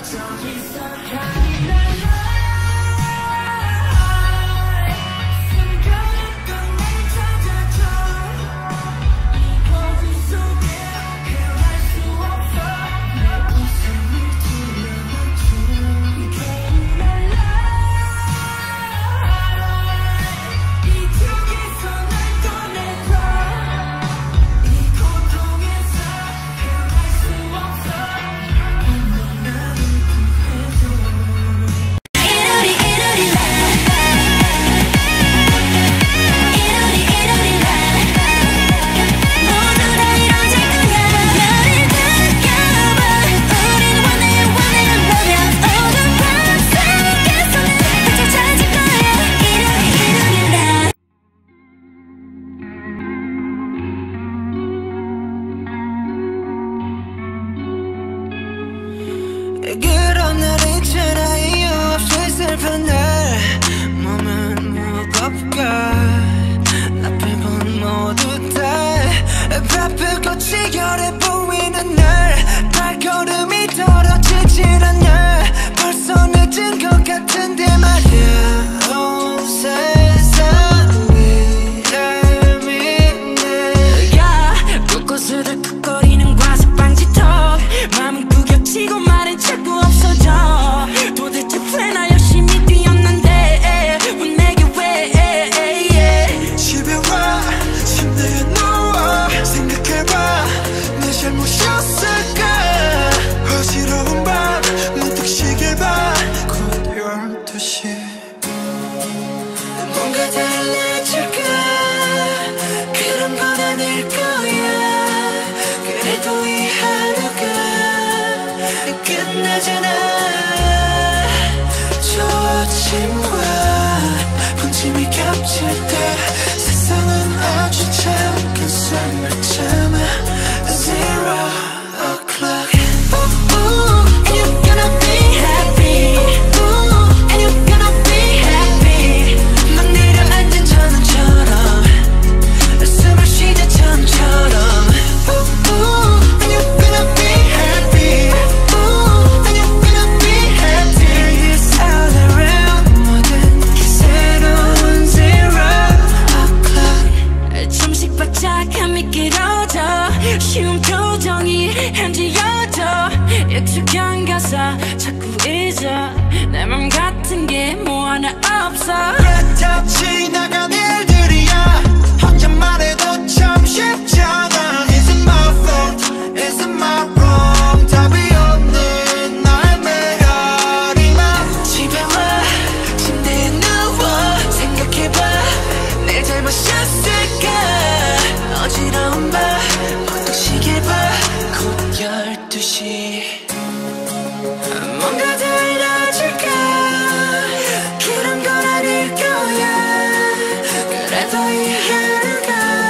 그런 날 있잖아. 이유 없이 슬픈 날 몸은 무겁고 앞을 본 모두 다 바쁠 것이 결해 보이는 날 발걸음이 떨어지질 않아. 벌써 늦은 것 같은데 말야. 온 세상이 날 믿네. 야 곳곳을 쿡거리는 과습방지턱 마음은 구겹치고 말은 자꾸 없어져. 도대체 왜 나 열심히 뛰었는데 왜 내게 왜 집에 와 침대에 누워 생각해봐. 내 잘못이었을까. 어지러운 밤 문득 시계 봐. 곧 12시. 뭔가 달라질까. 그런 건 아닐 거야. 그래도 이 하루가 끝나잖아. 저 아침과 분침이 겹칠 때 세상은 아주 잠깐 숨을 참아. Zero o'clock. And you're gonna be happy. And you're gonna be happy. 막 내려앉은 전원처럼 숨을 쉬자 처음처럼. And you're gonna be happy. And you're gonna be happy. It's all around. 모든 게 새로운 zero o'clock. 잠시 바짝함이 길어져. 쉬운 표정이 현지여져. 익숙한 가사 자꾸 잊어. 내 맘 같은 게 뭐 하나 없어. 다 지나간 일들이야. 혼자만 해도 참 쉽잖아. Is it my fault? Is it my wrong? 답이 없는 나의 메아리만. 집에 와 침대에 누워 생각해봐. 내 잘못이었을까. 어지러운 밤 문득 시계 봐. 곧 12시. 뭔가 달라질까. 그런 건 아닐 거야. 그래도 이 하루가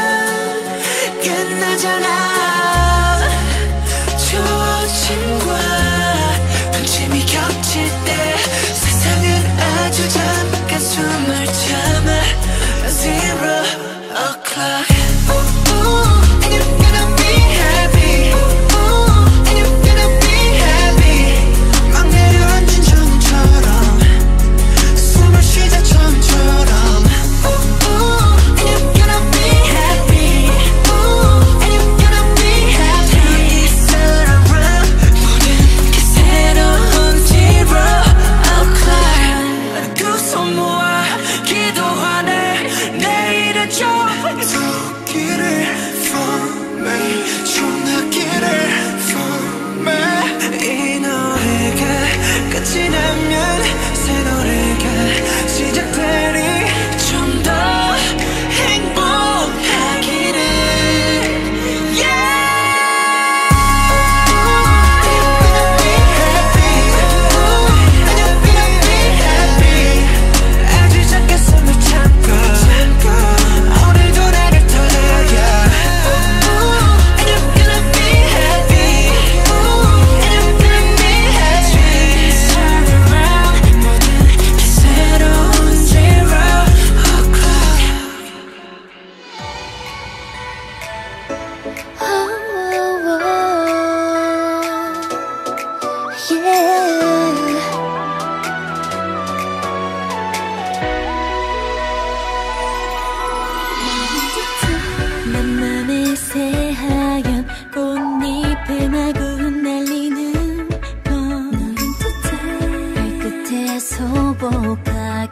끝나잖아. 저 아침과 분침이 겹칠 때 세상은 아주 잠깐 숨을 참아. Zero o'clock. And you're gonna be happy. And you're gonna be happy. 막 내려앉은 전처럼 숨을 쉬자 처음처럼. And you're gonna be happy. And you're gonna be happy. It's all around. 모든 게 새로운 zero o'clock.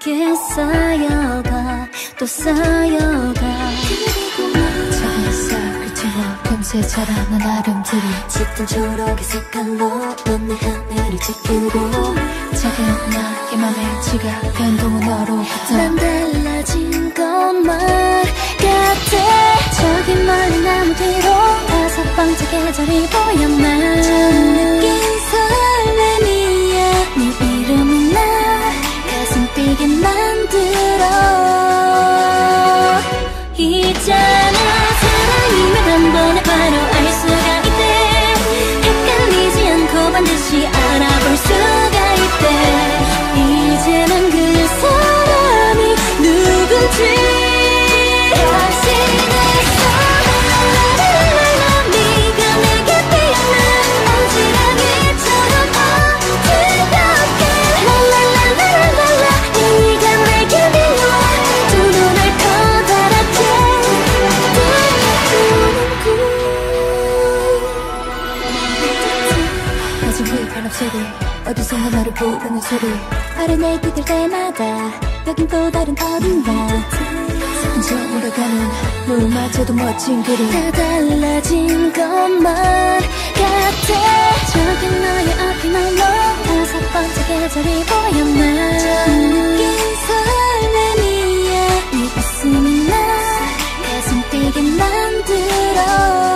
내게 쌓여가 또 쌓여가. 작은 햇살 그치며 금세 자라는 아름들이 짙은 초록의 색깔로 넌 내 하늘을 지키고. 작은 나의 맘에 지가 변동은 너로부터 난 달라진 것만 같아. 저기 멀리 나무 뒤로 5번째 계절이 보였나. 처음 느낀 설렘이야. 네 이름이 나 가슴 뛰게 만들어. 있잖아 사랑이면 한 번에 바로 알 수가 있대. 헷갈리지 않고 반드시 알아볼 수가 있대. 이제 난 그 사람이 누군지 어디선가 나를 부르는 소리. 발을 내디딜 때마다 여긴 또 다른 어딘가. 천천히 가는 눈마저도 멋진 그림. 다 달라진 것만 같아. 저기 너의 앞에 널로 5번째 계절이 보였나. 처음 느낀 설렘이야. 네 웃음이 나 가슴 뛰게 만들어.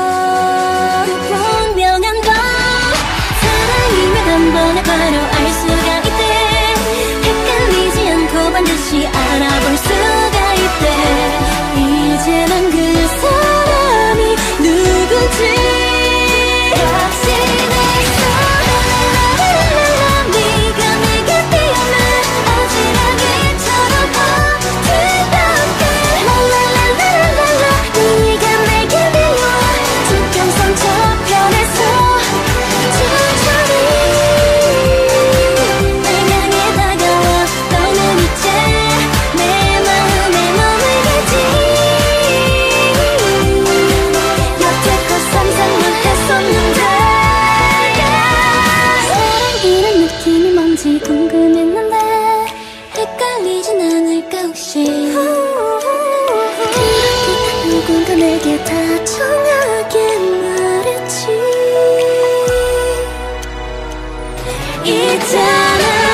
그 분명한 건 사랑이면 한 번에 바로 알 수가 있대. 헷갈리지 않고 반드시 알아볼 수가 있대. 이제 난 그 사람이 누군지 확신했어. 네가 내게 피어난 아지랑이처럼 어디답게. 랄랄랄랄랄라 네가 내게 빌려 지평선 저편에서 천천히 날 향해 다가와. 너는 이제 내 마음에 머물겠지. 여태껏 상상만 했었는데 사랑이란 느낌이 뭔지 궁금했는데 헷갈리진 않을까 혹시. 그렇게 누군가 내게 다정하게 말했지. 있잖아